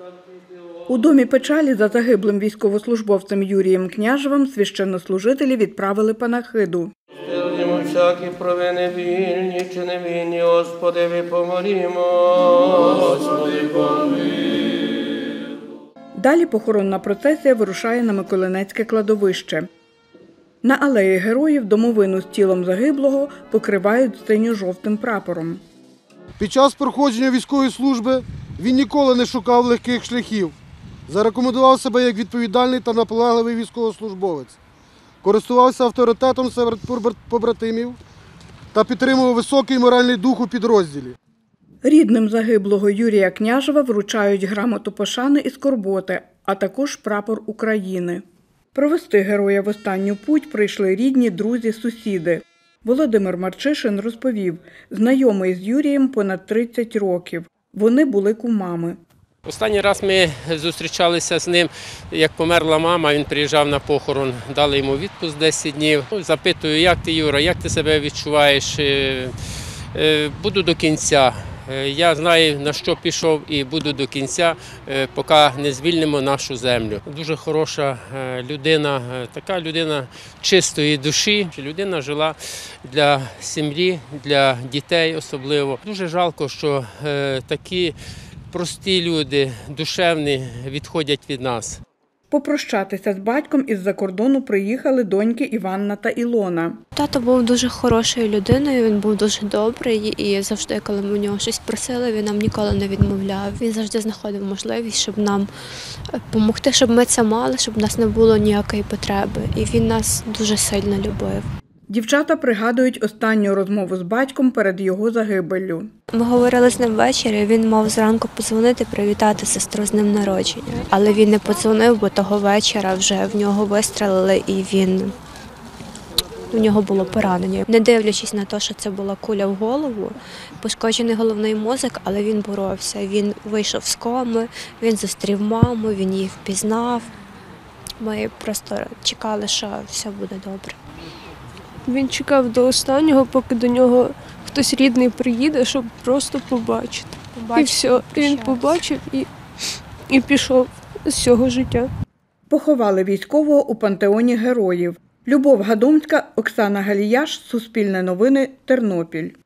У домі печалі за загиблим військовослужбовцем Юрієм Княжевим священнослужителі відправили панахиду. Стелимо всякі провини вільні чи невільні, Господи, помолімо. Господи, помилуй. Далі похоронна процесія вирушає на Миколинецьке кладовище. На алеї Героїв домовину з тілом загиблого покривають синьо-жовтим прапором. Під час проходження військової служби він ніколи не шукав легких шляхів. Зарекомендував себе як відповідальний та наполегливий військовослужбовець. Користувався авторитетом серед побратимів та підтримував високий моральний дух у підрозділі. Рідним загиблого Юрія Княжева вручають грамоту пошани і скорботи, а також прапор України. Провести героя в останню путь прийшли рідні, друзі, сусіди. Володимир Марчишин розповів, знайомий з Юрієм понад 30 років. Вони були кумами. Останній раз ми зустрічалися з ним, як померла мама, він приїжджав на похорон, дали йому відпуск 10 днів. Запитую, як ти, Юра, як ти себе відчуваєш? Буду до кінця. Я знаю, на що пішов і буду до кінця, поки не звільнимо нашу землю. Дуже хороша людина, така людина чистої душі. Людина жила для сім'ї, для дітей особливо. Дуже жалко, що такі прості люди, душевні, відходять від нас. Попрощатися з батьком із-за кордону приїхали доньки Іванна та Ілона. Тато був дуже хорошою людиною, він був дуже добрий і завжди, коли ми у нього щось просили, він нам ніколи не відмовляв. Він завжди знаходив можливість, щоб нам допомогти, щоб ми це мали, щоб в нас не було ніякої потреби. І він нас дуже сильно любив. Дівчата пригадують останню розмову з батьком перед його загибеллю. Ми говорили з ним ввечері, він мав зранку подзвонити, привітати сестру з днем народження. Але він не подзвонив, бо того вечора вже в нього вистрелили і у нього було поранення. Не дивлячись на те, що це була куля в голову, пошкоджений головний мозок, але він боровся. Він вийшов з коми, він зустрів маму, він її впізнав. Ми просто чекали, що все буде добре. Він чекав до останнього, поки до нього хтось рідний приїде, щоб просто побачити. І все, він побачив і пішов з цього життя. Поховали військового у пантеоні героїв. Любов Гадомська, Оксана Галіяш, Суспільне новини, Тернопіль.